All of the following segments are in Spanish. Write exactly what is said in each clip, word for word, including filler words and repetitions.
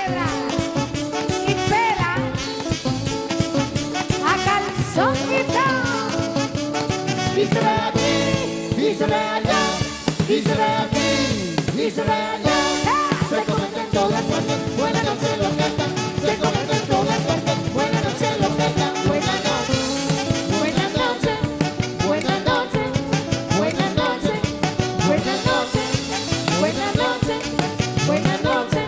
celebrar y pela a calzón quitado. Y se ve aquí, y se ve allá, y se ve aquí, y se ve allá. Se cometen todas partes, buenas noches los que están. Se cometen todas partes, buenas noches los que están. Buenas noches, buenas noches, buenas noches, buenas noches, buenas noches, buenas noches, buenas noches,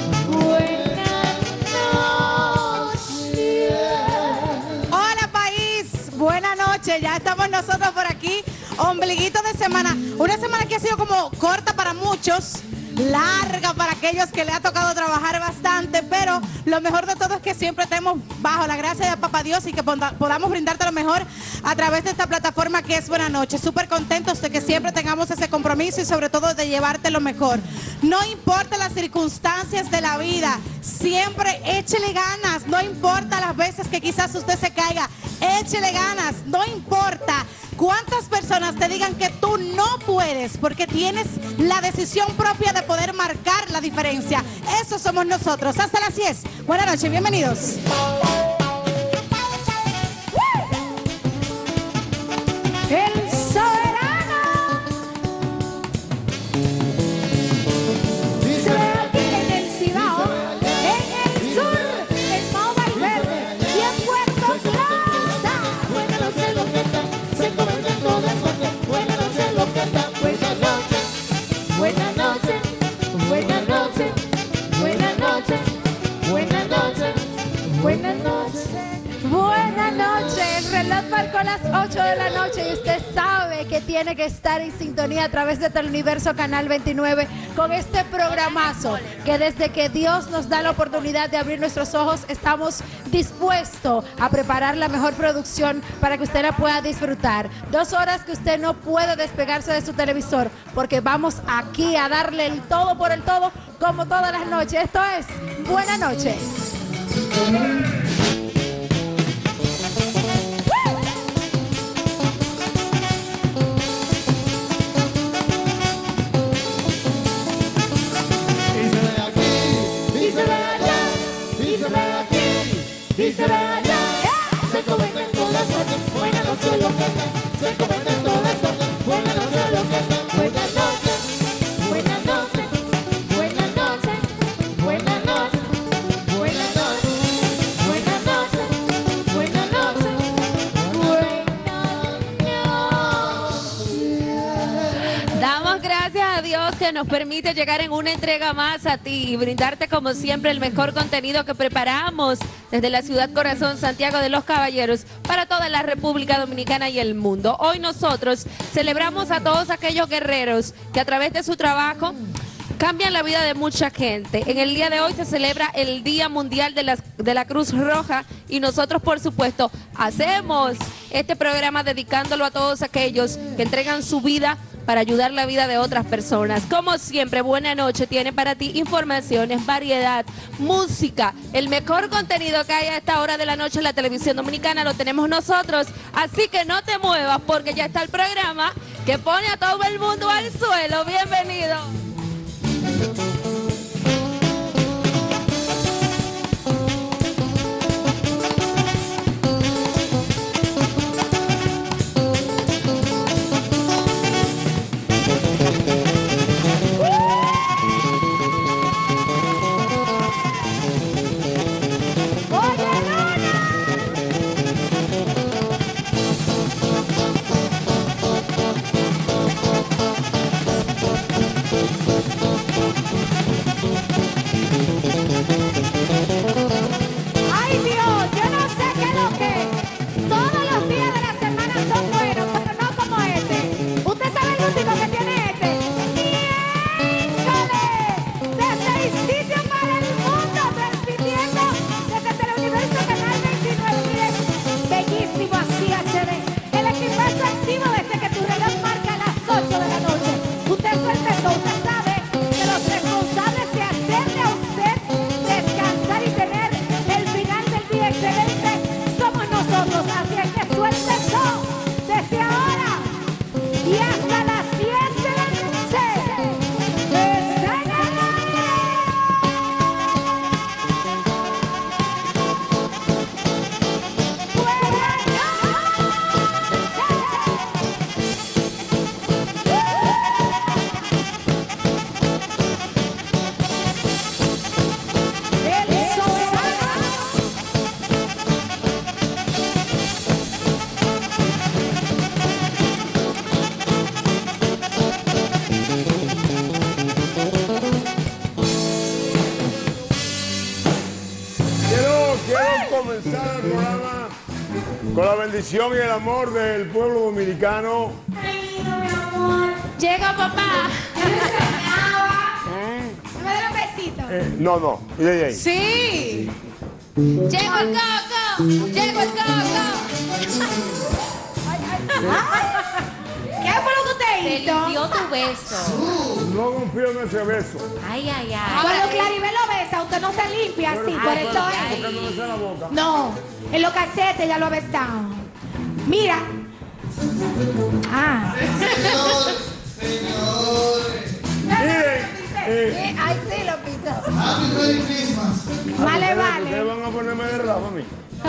buenas noches. Hola país, buenas noches, ya estamos nosotros por aquí, ombliguito de semana, una semana que ha sido como corta para muchos, larga para aquellos que le ha tocado trabajar bastante, pero lo mejor de todo es que siempre estemos bajo la gracia de Papá Dios y que podamos brindarte lo mejor a través de esta plataforma que es Buenas Noches. Súper contentos de que siempre tengamos ese compromiso y sobre todo de llevarte lo mejor. No importa las circunstancias de la vida, siempre échele ganas, no importa las veces que quizás usted se caiga, échele ganas, no importa cuántas personas te digan que tú no puedes, porque tienes la decisión propia de poder marcar la diferencia. Eso somos nosotros. Hasta las diez. Buenas noches, bienvenidos. El soberano. Se ve aquí en el Cibao, en el sur, en Mau Valverde y en Puerto Plata. Buenas noches los que están. Se cometen todas partes, buenas noches los que están. Buenas noches, buenas noches, buenas noches, buenas noches, buenas noches, buenas noches. Buenas noches, el reloj marcó las ocho de la noche y usted sabe que tiene que estar en sintonía a través de Teleuniverso Canal veintinueve con este programazo que desde que Dios nos da la oportunidad de abrir nuestros ojos estamos dispuestos a preparar la mejor producción para que usted la pueda disfrutar. Dos horas que usted no puede despegarse de su televisor porque vamos aquí a darle el todo por el todo como todas las noches. Esto es Buenas Noches. Y se ve allá, se cometen todas partes, buenas noches los que están. Se cometen todas partes, buenas noches los que están. Buenas noches, buenas noches, buenas noches, buenas noches, buenas noches, buenas noches, buenas noches, buenas noches. Damos gracias a Dios que nos permite llegar en una entrega más a ti y brindarte como siempre el mejor contenido que preparamos desde la ciudad corazón Santiago de los Caballeros para toda la República Dominicana y el mundo. Hoy nosotros celebramos a todos aquellos guerreros que a través de su trabajo cambian la vida de mucha gente. En el día de hoy se celebra el Día Mundial de la, de la Cruz Roja y nosotros, por supuesto, hacemos este programa dedicándolo a todos aquellos que entregan su vida para ayudar la vida de otras personas. Como siempre, Buena Noche tiene para ti informaciones, variedad, música, el mejor contenido que hay a esta hora de la noche en la televisión dominicana lo tenemos nosotros, así que no te muevas porque ya está el programa que pone a todo el mundo al suelo. Bienvenido. comenzar el programa con la bendición y el amor del pueblo dominicano. Llega papá. ¿Me da un besito? Eh, no, no, y de ahí. Sí. Llegó el coco. Llegó el coco. ¿Qué fue lo que usted Te hizo? limpió tu beso. No confío en ese beso. Ay, ay, ay. Cuando Claribel lo besa, usted no se limpia así, por Ay, eso ay, es. ¿Por qué no le la boca? No, en los cachetes ya lo ha besado. Mira. Ah. Miren, eh, Sí, ay, sí, lo piso. Happy Merry Christmas. Vale, ustedes vale. van a ponerme de rabo a mí.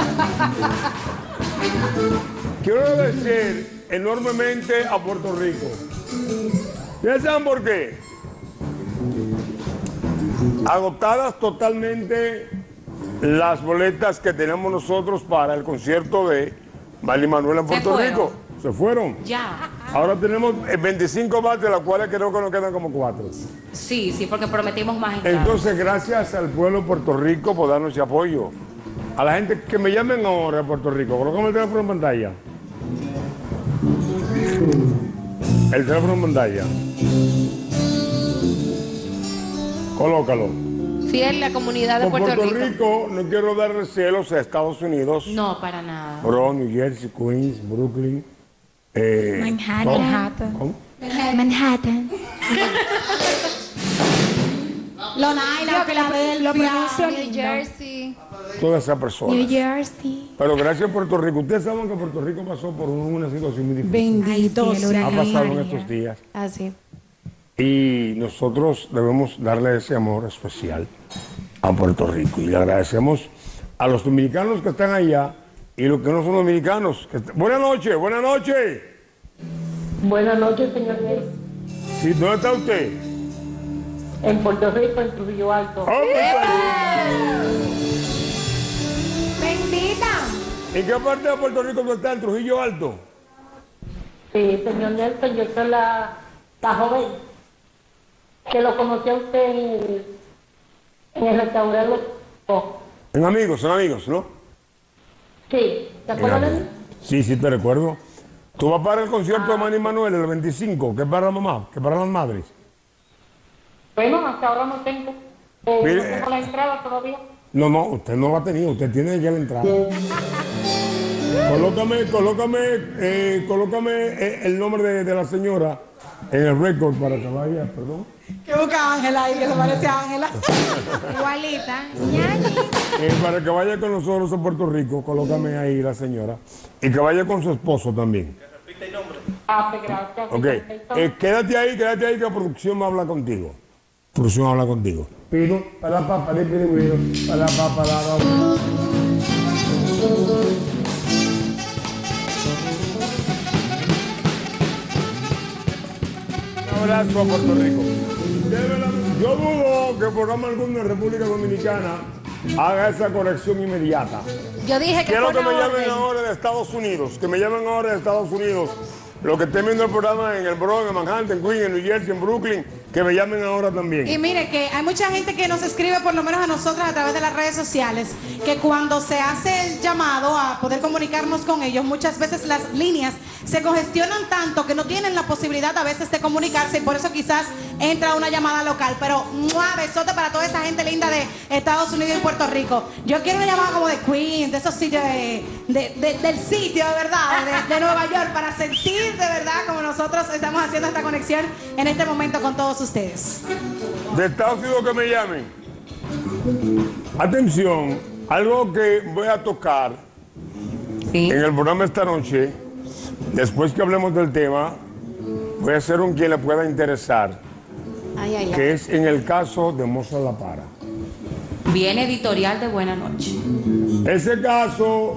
Quiero agradecer enormemente a Puerto Rico. ¿Ya saben por qué? Agotadas totalmente las boletas que tenemos nosotros para el concierto de Manny Manuel en Se Puerto fueron. Rico. Se fueron. Ya. Ahora tenemos eh, veinticinco más, de las cuales creo que nos quedan como cuatro. Sí, sí, porque prometimos más entradas. Entonces, gracias al pueblo de Puerto Rico por darnos ese apoyo. A la gente que me llamen ahora a Puerto Rico, colócame el teléfono en pantalla. El teléfono en pantalla. Colócalo. Fiel la comunidad de Por Puerto, Puerto Rico. Rico no quiero darle celos a Estados Unidos. No, para nada. Bronx, New Jersey, Queens, Brooklyn. Eh, Manhattan. ¿cómo? Manhattan. Long Island, Philadelphia, New Jersey. Todas esas personas. New Jersey. Pero gracias a Puerto Rico. Ustedes saben que Puerto Rico pasó por una situación muy difícil. Bendito Ha pasado en estos días. Así. Y nosotros debemos darle ese amor especial a Puerto Rico. Y le agradecemos a los dominicanos que están allá y los que no son dominicanos. Que est- Buenas noches, buenas noches. Buenas noches, señor Ney. Sí, ¿dónde está usted? En Puerto Rico, en Trujillo Alto. ¡Oh, Bendita. ¿en qué parte de Puerto Rico tú estás? ¿En Trujillo Alto? Sí, señor Nelson, yo soy la, la joven que lo conocí a usted en el, en el restaurante. En amigos, son amigos, ¿no? Sí, ¿te acuerdas de mí? Sí, sí, te recuerdo. ¿Tú vas para el concierto de Manny Manuel el veinticinco? ¿Que es para la mamá? ¿Que es para las madres? Bueno, hasta ahora no tengo. Eh, Mire, no tengo la entrada todavía. No, no, usted no la ha tenido, usted tiene ya la entrada. Colócame, colócame, eh, colócame eh, el nombre de, de la señora en el récord para que vaya, perdón. Que busca Ángela ahí, que se parece a Ángela. Igualita. Eh, para que vaya con nosotros a Puerto Rico, colócame ahí la señora. Y que vaya con su esposo también. Ah, pues gracias. Ok. señor Nelson. Eh, quédate ahí, quédate ahí que la producción va a hablar contigo. Producción habla contigo. Pido, para la papa, de pido, para la papa, para la Un abrazo a Puerto Rico. De verdad, yo dudo que el programa alguno de República Dominicana haga esa corrección inmediata. Yo dije que Quiero fue que me una llamen orden. ahora de Estados Unidos, que me llamen ahora de Estados Unidos. Los que estén viendo el programa en el Bronx, en Manhattan, en Queens, en New Jersey, en Brooklyn, que me llamen ahora también. Y mire que hay mucha gente que nos escribe, por lo menos a nosotras a través de las redes sociales, que cuando se hace el llamado a poder comunicarnos con ellos, muchas veces las líneas se congestionan tanto que no tienen la posibilidad a veces de comunicarse y por eso quizás entra una llamada local. Pero ¡mua! Besote para toda esa gente linda de Estados Unidos y Puerto Rico. Yo quiero una llamada como de Queens, de esos sitios de, de- de- del sitio de verdad, de, de Nueva York, para sentir de verdad como nosotros estamos haciendo esta conexión en este momento con todos ustedes. De Estados Unidos que me llamen. Atención, algo que voy a tocar en el programa esta noche, después que hablemos del tema, voy a hacer un quien le pueda interesar, Ay, ay, ay. que es en el caso de Mozart La Para. Viene editorial de Buena Noche. Ese caso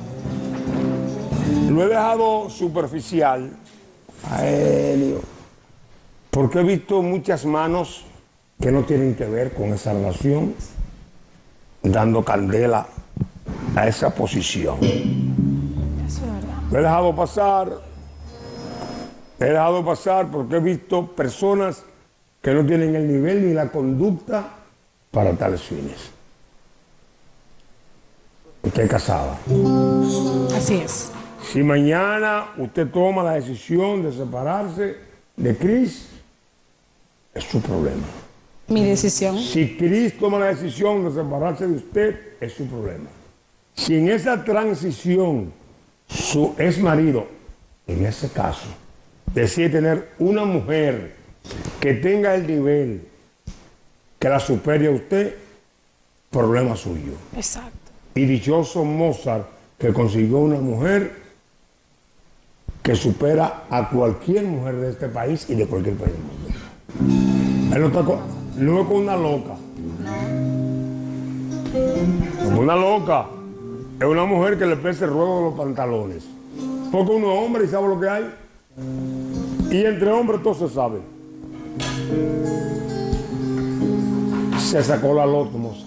lo he dejado superficial, aéreo, porque he visto muchas manos que no tienen que ver con esa relación, dando candela a esa posición. Lo he dejado pasar, he dejado pasar porque he visto personas que no tienen el nivel ni la conducta para tales fines. Usted esté casada. Así es. Si mañana usted toma la decisión de separarse de Cris, es su problema. Mi decisión. Si Cris toma la decisión de separarse de usted, es su problema. Si en esa transición su ex marido, en ese caso, decide tener una mujer que tenga el nivel que la supere a usted, problema suyo. Exacto. Y dichoso Mozart que consiguió una mujer que supera a cualquier mujer de este país y de cualquier país del mundo. Él no está con, no es con una loca. No es una loca. Es una mujer que le pese el ruedo de los pantalones. Porque uno es hombre y sabe lo que hay. Y entre hombres todo se sabe. Se sacó la loto, Mozart.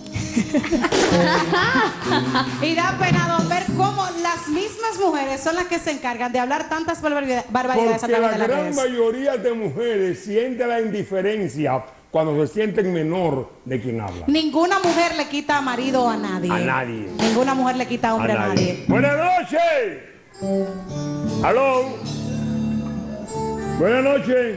Y da pena don, ver cómo las mismas mujeres son las que se encargan de hablar tantas barbaridades barbaridades a Porque través la de las gran redes. mayoría de mujeres siente la indiferencia cuando se sienten menor de quien habla. Ninguna mujer le quita a marido a nadie. A nadie. Ninguna mujer le quita a hombre a A nadie. nadie. Buenas noches. Aló. Buenas noches.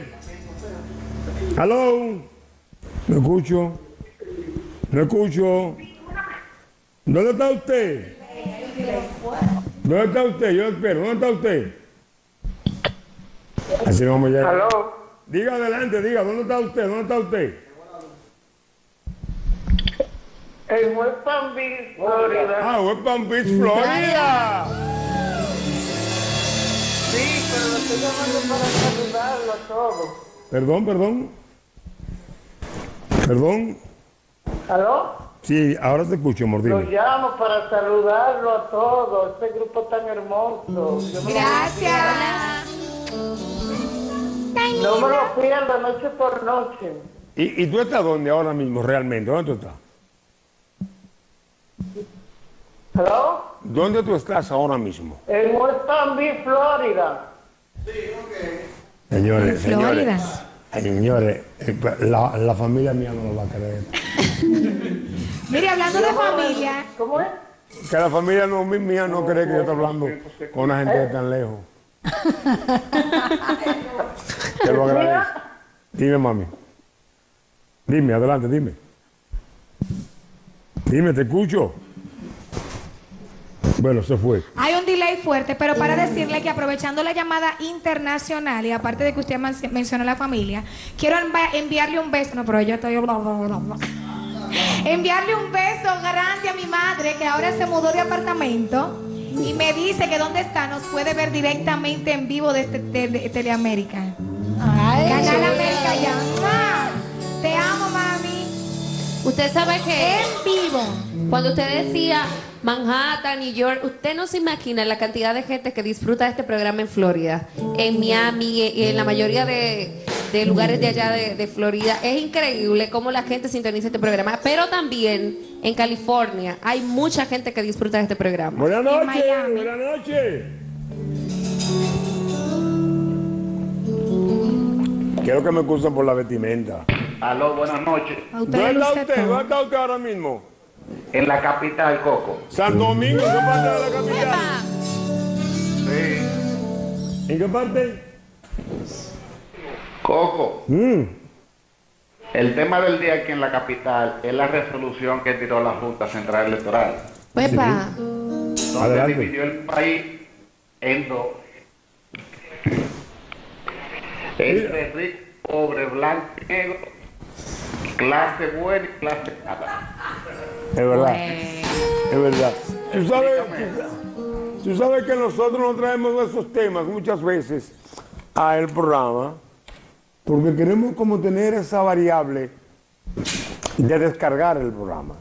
Aló. No escucho. No escucho. ¿Dónde está usted? ¿Dónde está usted? Yo espero. ¿Dónde está usted? Así vamos ya. Aló. Diga adelante, diga. ¿Dónde está usted? ¿Dónde está usted? En West Palm Beach, Florida. Ah, West Palm Beach, Florida. Sí, pero lo estoy llamando para saludarlo a todos. Perdón, perdón. Perdón. ¿Aló? Sí, ahora te escucho, Lo Mordillo. llamo para saludarlo a todos, este grupo tan hermoso. Yo me lo- Gracias. No me lo pierdo noche por noche. ¿Y, ¿Y tú estás dónde ahora mismo, realmente? ¿Dónde tú estás? ¿Aló? ¿Dónde tú estás ahora mismo? En West Palm Beach, Florida. Señores, Florida. señores. Ay, señores, eh, la, la familia mía no lo va a creer. Mire, hablando de familia, ¿Cómo es? Que la familia no, mi- mía no cree que yo estoy hablando con una gente de tan lejos. Te lo agradezco. Dime, mami. Dime, adelante, dime. Dime, te escucho. Bueno, se fue. Hay un delay fuerte, pero para decirle que aprovechando la llamada internacional y aparte de que usted men- mencionó la familia, quiero envi- enviarle un beso. No, pero yo estoy. bla, bla, bla, bla. Enviarle un beso grande a mi madre que ahora se mudó de apartamento y me dice que dónde está, nos puede ver directamente en vivo desde de, de- Teleamérica. ay, Canal América ya. ¡Mua! Te amo, mami. Usted sabe que En vivo. cuando usted decía Manhattan, New York, usted no se imagina la cantidad de gente que disfruta de este programa en Florida, en Miami y en la mayoría de, de lugares de allá de, de Florida. Es increíble cómo la gente sintoniza este programa, pero también en California hay mucha gente que disfruta de este programa. Buenas noches, Miami. buenas noches. Quiero que me excusen por la vestimenta. Aló, buenas noches. A usted ¿Dónde le está luce usted? todo. ¿Dónde está usted ahora mismo? En la capital, Coco. Santo Domingo, ¿en qué parte de la capital? Sí. ¿En qué parte? Coco, Mm. el tema del día aquí en la capital es la resolución que tiró la Junta Central Electoral, Epa. donde Adelante. dividió el país en dos. Entre rico, pobre, blanco y negro, clase buena y clase mala. Es verdad. Es verdad. Tú sabes, tú, tú sabes que nosotros no traemos esos temas muchas veces a el programa porque queremos como tener esa variable de descargar el programa.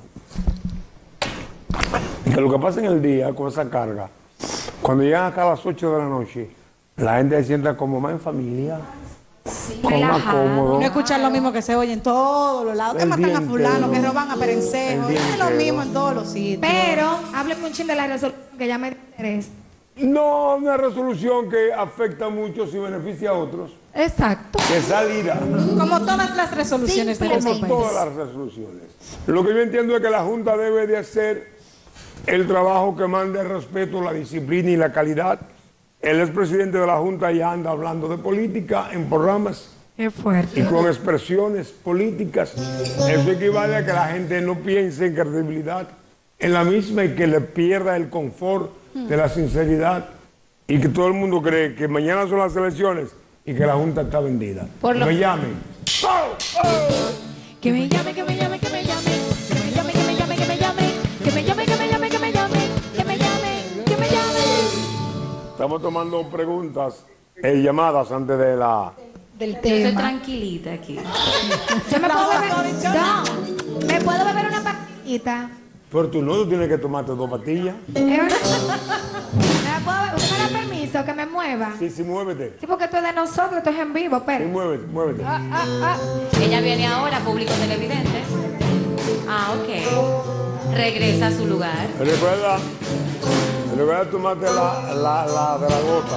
Y que lo que pasa en el día con esa carga, cuando llegan acá a las ocho de la noche, la gente se sienta como más en familia, como más relajado. cómodo. No escuchar lo mismo que se oye en todos los lados. Que El matan día a fulano, entero. que roban a perencejo. El día Es lo entero. mismo en todos los sitios. Pero hábleme un chin de la resolución que ya me dio interés. No, una resolución que afecta a muchos y beneficia a otros. Exacto. Que salirá. Como todas las resoluciones de Como nuestro todas país. las resoluciones. Lo que yo entiendo es que la Junta debe de hacer el trabajo que manda el respeto, la disciplina y la calidad. Él es presidente de la Junta y anda hablando de política en programas. Es fuerte. Y con expresiones políticas. Eso equivale a que la gente no piense en credibilidad en la misma y que le pierda el confort de la sinceridad y que todo el mundo cree que mañana son las elecciones y que la Junta está vendida. Por lo... Me llamen. ¡Oh! ¡Oh! Que me llame, que me llame, que me llame. Que me llame, que me llame, que me llame. Que me llame, que me llame, que me llame. Que me llame, que me llame. Estamos tomando preguntas e llamadas antes de la... Del Yo estoy tema. tranquilita aquí. Yo me puedo beber. No. ¿Me puedo beber una pastillita? Pero tú no, tú tienes que tomarte dos pastillas. ¿Es una- ¿Me la puedo beber? ¿Usted me da permiso que me mueva? Sí, sí, muévete. Sí, porque esto es de nosotros, esto es en vivo, Sí, pero. muévete, muévete. Ah, ah, ah. Ella viene ahora, público televidentes. Ah, ok. Regresa a su lugar. Recuerda, recuerda tomarte la, la, la de la gota.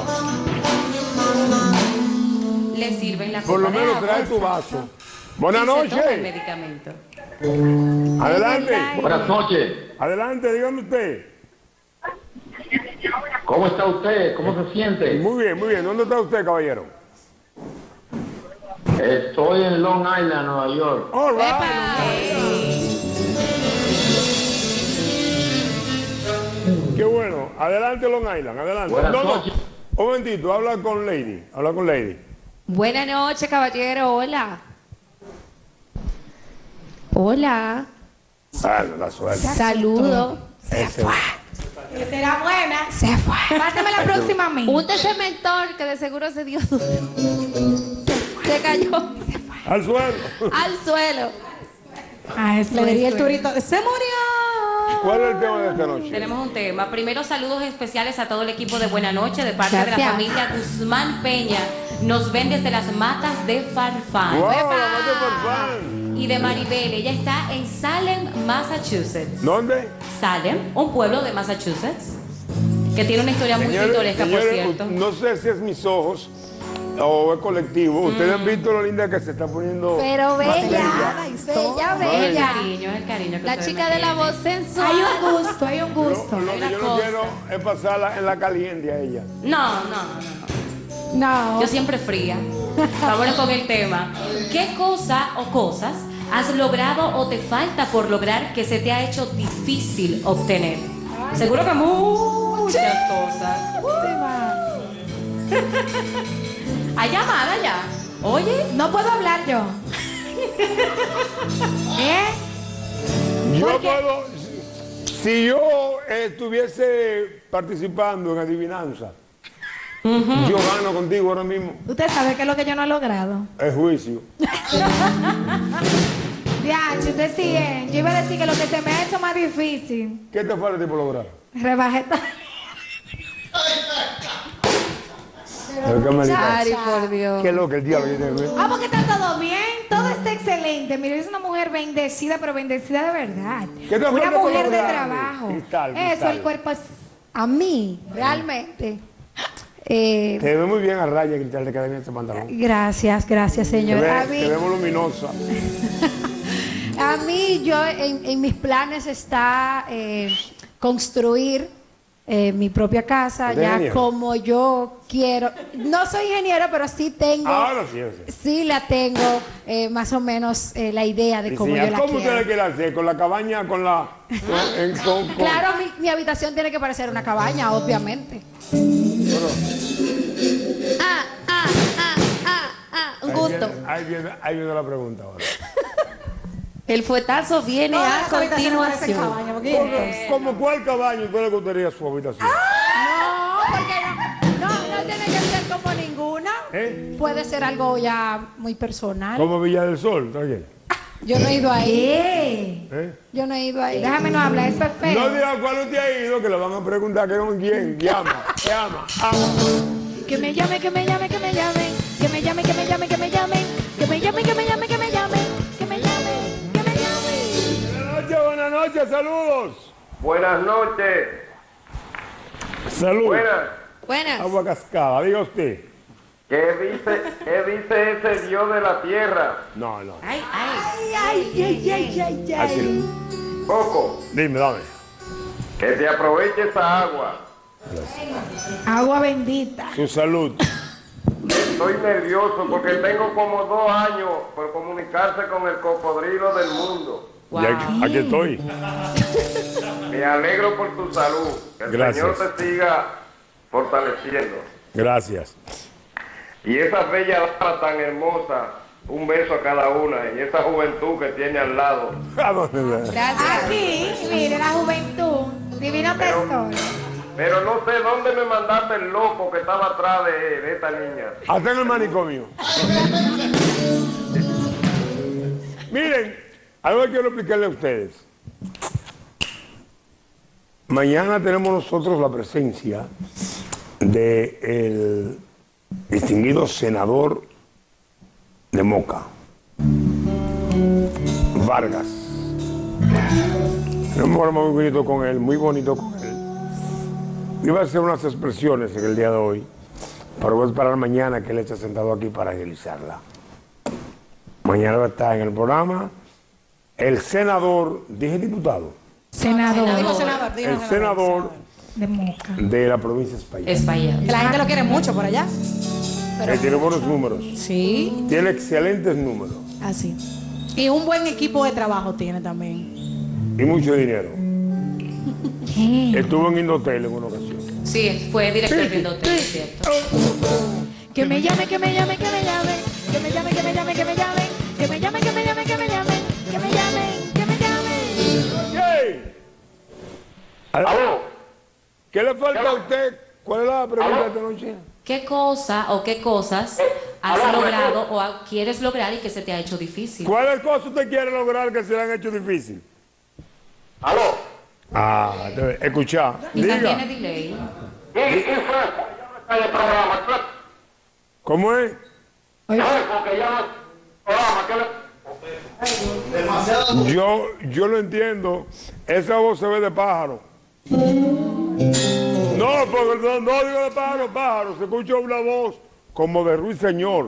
Le sirven la Por lo copa de menos agua. trae tu vaso. Buenas Y se toma el noches. medicamento. Adelante. Buenas noches. Adelante, dígame usted. ¿Cómo está usted? ¿Cómo se siente? Muy bien, muy bien. ¿Dónde está usted, caballero? Estoy en Long Island, Nueva York. All right. Qué bueno. Adelante, Long Island. Adelante. Buenas No, no. noches. Un momentito. Habla con Lady. Habla con Lady. Buenas noches, caballero. Hola. Hola. Ah, no da suerte. Saludo. Ese- Será buena. Se fue. Pásame la próxima a mí. Un mentor que de seguro se dio duro. Se, se cayó Al suelo. al suelo. Ah, eso Le diría es, el turito. ¡Se murió! ¿Cuál es el tema de esta noche? Tenemos un tema. Primero, saludos especiales a todo el equipo de Buena Noche de parte de la Gracias. familia Guzmán Peña. Nos ven desde las matas de Farfán. ¡Wow! La mate por fan. Y de Maribel. Ella está en Salem, Massachusetts. ¿Dónde? Salem, un pueblo de Massachusetts, que tiene una historia muy Señores, pintoresca, por señores, cierto. no sé si es mis ojos o es colectivo. Ustedes han visto lo linda que se está poniendo. Pero bella, Cada bella, historia. Es el bella. cariño, es el cariño que La ustedes chica me de la tienen. voz sensual. Hay un gusto, hay un Yo- gusto. lo que una yo no cosa. quiero es pasarla en la caliente a ella. No, no, no, no. No. Yo siempre fría. Vámonos con el tema. ¿Qué cosa o cosas has logrado o te falta por lograr que se te ha hecho difícil obtener? Seguro que muchas cosas. Hay llamada ya. Oye, No puedo hablar yo. ¿Eh? Yo ¿Por qué? puedo. Si yo estuviese participando en adivinanza, yo gano contigo ahora mismo. Usted sabe qué es lo que yo no he logrado. El juicio. Diacho, usted sí es. Yo iba a decir que lo que se me ha hecho más difícil. ¿Qué te falta a ti por lograr? Rebajé todo. El que me diga, Ay, por Dios. ¿qué es lo que el diablo tiene que ver? Ah, porque está todo bien, todo está excelente. Mire, es una mujer bendecida, pero bendecida de verdad. ¿Qué te Una falta por mujer de lograr? trabajo. Cristal, Eso, cristal. el cuerpo es. A mí, realmente. Eh, Te ve muy bien a raya, Cristal, de queda bien ese pantalón. gracias, gracias, Te, señor. ve- A te mí, vemos luminosa. a mí yo en, en mis planes está eh, construir eh, mi propia casa, ¿Eres ya ingeniero? como yo quiero. No soy ingeniero, pero sí tengo, Ahora sí, ahora sí. sí la tengo eh, más o menos eh, la idea de cómo Diseñar. yo la ¿Cómo usted quiero. la quiere hacer? ¿Con la cabaña? ¿Con la...? Con, en- con- con- Claro, mi, mi habitación tiene que parecer una cabaña, obviamente. Bueno, Ah, ah, ah, ah, ah. Un ahí gusto. viene- Ahí viene, ahí viene la pregunta ahora. El fuetazo viene Ah, a esa habitación parece continuación. cabaña, porque- ¿Cómo cuál cabaña usted le gustaría su habitación? No, porque no, no, no tiene que ser como ninguna. ¿Eh? Puede ser algo ya muy personal. Como Villa del Sol, ¿está bien? Yo no he ido ahí. ¿Qué? ¿Eh? Yo no he ido ahí. Déjame no hablar, eso es feo. No diga cuál usted ha ido, que le van a preguntar que con quién. Llama, llama. Ah. Que me llame, que me llame, que me llame. Que me llame, que me llame, que me llame. Que me llame, que me llame, que me llame. Que me llame, que me llame. Buenas noches, buenas noches, saludos. Buenas noches. Salud. Buenas. Buenas. Agua cascada, diga usted. ¿Qué dice, qué dice ese Dios de la tierra? No, no. Ay, ay. Ay, ay, ay, ay, ay. Así no. Poco. Dime, dame. Que te aproveche esa agua. Agua bendita. Su salud. Estoy nervioso porque tengo como dos años por comunicarse con el cocodrilo del mundo. Wow. Y aquí, aquí estoy. Me alegro por tu salud. Que el Gracias. Señor te siga fortaleciendo. Gracias. Y esa bella dama tan hermosa, un beso a cada una. Y esa juventud que tiene al lado. ¿A dónde va? Gracias. Aquí, mire, la juventud. Divino tesoro. Pero no sé dónde me mandaste el loco que estaba atrás de, de esta niña. Hasta en el manicomio. Miren, algo que quiero explicarle a ustedes. Mañana tenemos nosotros la presencia del distinguido senador de Moca, Vargas. Tenemos un programa muy bonito con él, muy bonito con él. Iba a hacer unas expresiones en el día de hoy, pero voy a esperar mañana que él esté sentado aquí para analizarla. Mañana va a estar en el programa el senador, dije diputado, Senador. Digo senador, digo el senador De Moca. de la provincia de España. España. Que la gente lo quiere mucho por allá. Que tiene buenos números, Sí, tiene excelentes números así. Y un buen equipo de trabajo tiene también. y mucho dinero. Estuvo en Indotel en una ocasión. Sí, fue director de Indotel, es cierto. Que me llame, que me llame, que me llame. Que me llame, que me llame, que me llame. Que me llame, que me llame, que me llame. Que me llamen, que me llamen. ¡Yay! ¿Aló? ¿Qué le falta a usted? ¿Cuál es la pregunta de esta noche? ¿Qué cosa o qué cosas has logrado o ha- quieres lograr y que se te ha hecho difícil? ¿Cuáles cosas usted quiere lograr que se le han hecho difícil? ¿Aló? Ah, debe- escucha, Quizás diga, tiene delay. ¿Y, y Fresco? Ya no está en el programa. Fresco, ¿cómo es? Fresco, que ya no está en el programa. ¿Qué le- Yo, yo lo entiendo, esa voz se ve de pájaro. No, porque no, no digo de pájaro, pájaro, se escucha una voz como de ruiseñor.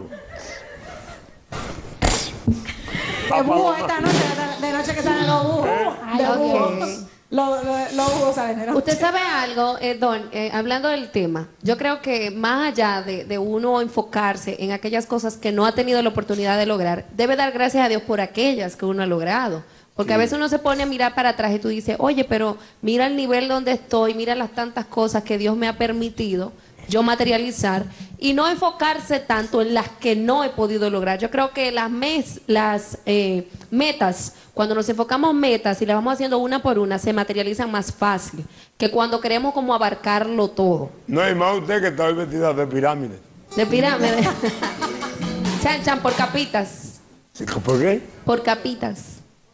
De búho esta noche, de, de noche que salen los búhos. Ay, De ok. búhos. Los los- los búhos salen de noche. Usted sabe algo, eh, Don, eh, hablando del tema, yo creo que más allá de, de uno enfocarse en aquellas cosas que no ha tenido la oportunidad de lograr, debe dar gracias a Dios por aquellas que uno ha logrado. Porque a veces uno se pone a mirar para atrás y tú dices, oye, pero mira el nivel donde estoy, mira las tantas cosas que Dios me ha permitido yo materializar y no enfocarse tanto en las que no he podido lograr. Yo creo que las, mes, las eh, metas, cuando nos enfocamos en metas y las vamos haciendo una por una, se materializan más fácil que cuando queremos como abarcarlo todo. No hay más usted que está hoy vestida de pirámide. De pirámide. Chan, chan, por capitas. Sí, ¿por qué? Por capitas.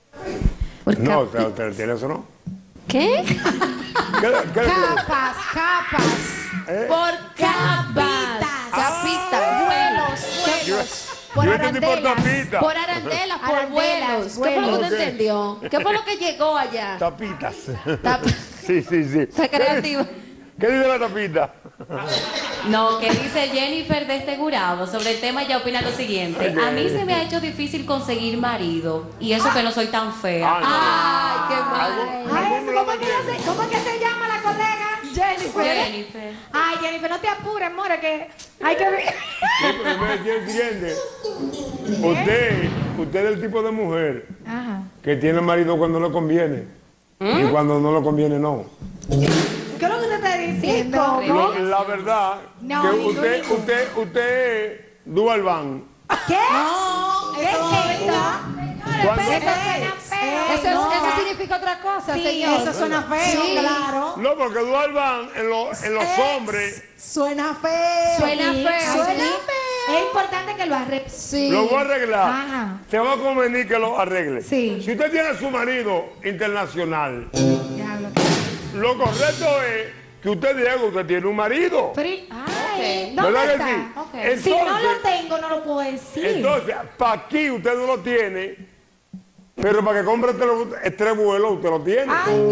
Por No, capi- usted, usted tiene eso, ¿no? ¿Qué? ¿Qué, qué le digo? Capas, capas. ¿Eh? Por capas. Capitas. Vuelos. Yo, Por yo entendí por arandelas. tapita. Por arandelas, por Arandelas, vuelos. ¿Qué fue lo que vuelos. usted entendió? ¿Qué fue lo que llegó allá? Tapitas. Tap- Sí, sí, sí. Está creativo. ¿Qué dice la tapita? No, que dice Jennifer de este Gurabo sobre el tema, ella opina lo siguiente. A mí se me ha hecho difícil conseguir marido y eso que no soy tan fea. Ay, qué mal. Ay, ¿cómo, es que ella se, ¿Cómo es que se llama la colega? Jennifer. Jennifer. Ay, Jennifer, no te apures, more, que hay que ver. Sí, pero me decía el siguiente. Usted, usted es el tipo de mujer Ajá. que tiene marido cuando le conviene y cuando no le conviene no. ¿Qué es lo que usted está diciendo? Lo- la verdad No, que ningún- usted, ningún. usted, usted es dual van. ¿Qué? No, ¿Qué eso es esto? ¿Cuándo? Eso suena feo. Eso es- No. eso significa otra cosa, Sí, eso suena feo, Sí. claro. No, porque dual van en, los- en los Es- hombres Suena feo. Suena Sí, feo. Suena sí. feo. Es importante que lo arregle. Sí. lo voy a arreglar. Ajá. Se va a convenir que lo arregle. Sí. Si usted tiene a su marido internacional, Diablo. lo correcto es que usted diga que usted tiene un marido. Pero, ay, Ok. ¿dónde ¿Verdad que está? sí? Ok. Si no Entonces- lo tengo, no lo puedo decir. Entonces, para aquí usted no lo tiene, pero para que compre tres, tres vuelos usted lo tiene.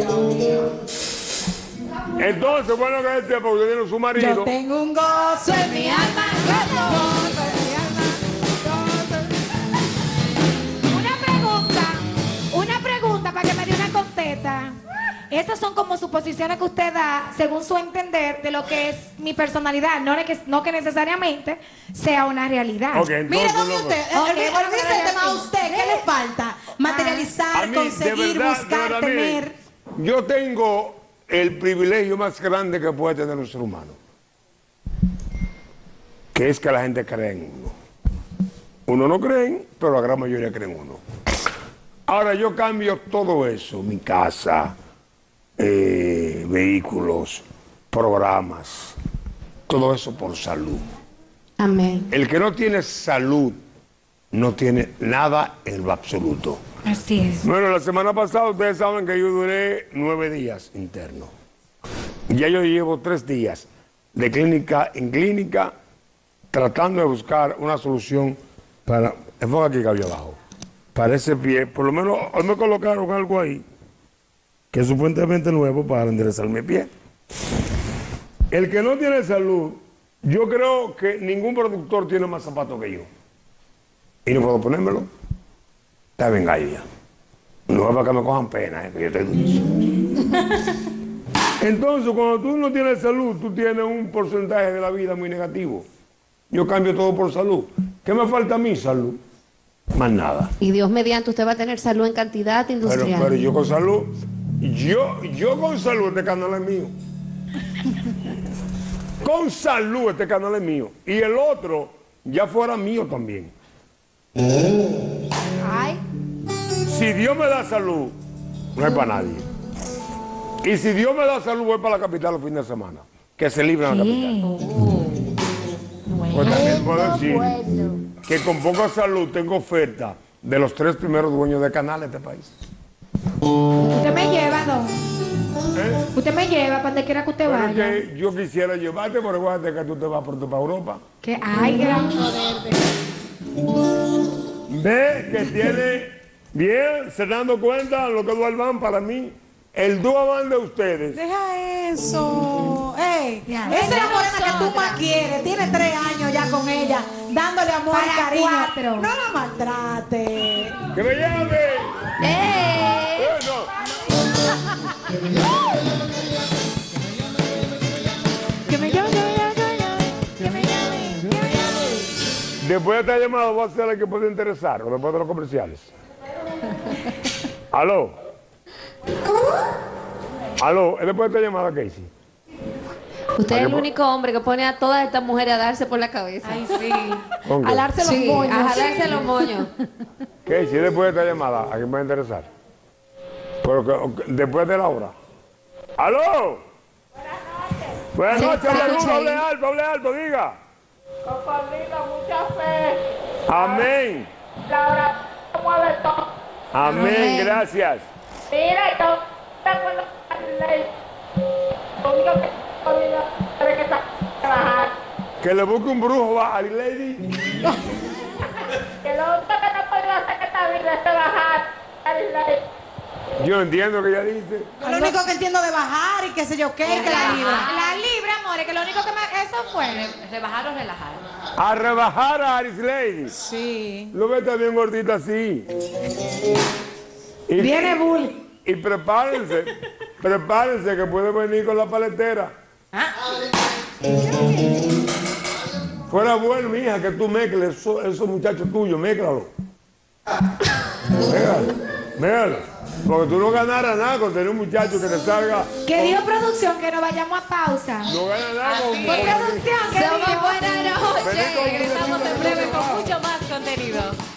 Entonces, bueno, que él sepa que usted tiene su marido. Yo tengo un gozo en mi alma. Gozo en mi alma. Una pregunta, una pregunta para que me dé una contesta. esas son como suposiciones que usted da según su entender de lo que es mi personalidad, no que, no que necesariamente sea una realidad. Okay, Mire, entonces, ¿dónde loco. usted? Ok, Eh, bueno, olvídese pero el tema a sí. usted. ¿Qué le falta? Materializar, A mí, conseguir, de verdad, buscar, de verdad, tener. miren, yo tengo el privilegio más grande que puede tener un ser humano, que es que la gente cree en uno. Uno no cree, pero la gran mayoría cree en uno. Ahora yo cambio todo eso, mi casa, eh, vehículos, programas, todo eso por salud. Amén. El que no tiene salud no tiene nada en lo absoluto. Así es. Bueno, la semana pasada ustedes saben que yo duré nueve días interno. Ya yo llevo tres días de clínica en clínica tratando de buscar una solución para... Enfoca aquí, cabello abajo. Para ese pie, por lo menos hoy me colocaron algo ahí que es supuestamente nuevo para enderezar mi pie. El que no tiene salud, yo creo que ningún productor tiene más zapatos que yo. Y no puedo ponérmelo. Está bien, ya. No es para que me cojan pena, eh, que yo estoy durísimo. Entonces, cuando tú no tienes salud, tú tienes un porcentaje de la vida muy negativo. Yo cambio todo por salud. ¿Qué me falta a mí? Salud. Más nada. Y Dios mediante usted va a tener salud en cantidad Pero, industrial. pero yo con salud, yo, yo con salud, este canal es mío. Con salud, este canal es mío. Y el otro ya fuera mío también. Ay. Si Dios me da salud, no es para nadie. Y si Dios me da salud, voy para la capital los fines de semana. Que se libre en la capital. Pues también puedo decir que con poca salud tengo oferta de los tres primeros dueños de canales de este país. Usted me lleva, don. ¿Eh? Usted me lleva para donde quiera que usted Pero es vaya. que yo quisiera llevarte, pero acuérdate que tú te vas pronto para Europa. Que ay, gran poder de... Ve que tiene bien, se dando cuenta lo que Dualban para mí, el Dualban de ustedes. Deja eso. Ey, Ya, esa es la ya morena que tú nosotras. más quieres. Tiene tres años ya con ella, dándole amor y Para cariño. cuatro. No la maltrate. ¡Que me llame! ¡Eh! Eh, no. Que me llame, que me llame, que me llame. Que me llame, que me llame. Después de esta llamada voy a hacer el que puede interesar, o después de los comerciales. ¿Aló? ¿Aló? ¿Es después de esta llamada, Casey? Usted es el Ay, único hombre que pone a todas estas mujeres a darse por la cabeza. Ay, sí. ¿Con qué? Alarse los Sí, moños. a jalarse los moños. Casey, después de esta llamada, ¿a quién puede interesar? Pero que- después de la hora. ¿Aló? Buenas Sí, noches. se Habla escucha duro, hable ahí. alto, hable alto, diga. Compañía, mucha fe. Amén. La oración mueve todo. Amén, Amén. gracias. Mira, yo tengo la ley. Lo único que tengo es que está a trabajar. Que le busque un brujo a Ali Lady. Que lo único que no puedo hacer que esta vida es trabajar. a la ley. Yo entiendo lo que ella dice. Lo único que entiendo de bajar y qué sé yo qué, que la libra. La libra, amores, que lo único que me... Eso fue. ¿Rebajar o relajar? A rebajar a Aris Lady. Sí. Lo ves también gordita así. Y, Viene Bull. y prepárense, prepárense que puede venir con la paletera. Fuera bueno, mija, que tú mezcles eso- esos muchachos tuyos, mézclalo. Mézclalo, mézclalo. Porque tú no ganaras nada con tener un muchacho que te salga. Que dio producción, que nos vayamos a pausa. No ganas nada con. Por producción, que Somos dijo. buenas noches. Vení con- Regresamos en breve con mucho más contenido.